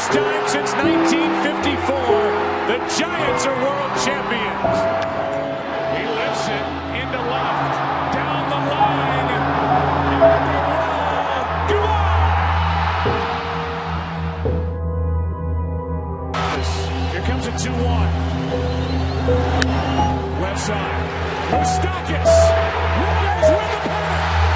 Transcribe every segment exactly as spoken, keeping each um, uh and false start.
first time since nineteen fifty-four, the Giants are world champions. He lifts it into left, down the line, and the wall. Goodbye! Here comes a two one. Left side. Moustakas rolls with the pennant.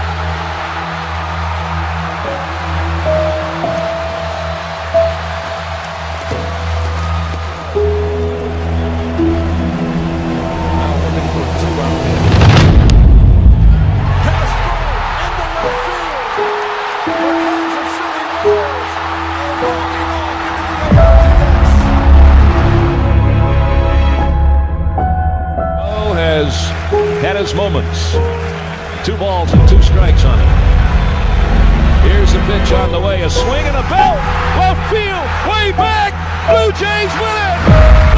Had his moments. Two balls and two strikes on it. Here's the pitch on the way. A swing and a belt. Left field. Way back. Blue Jays win it.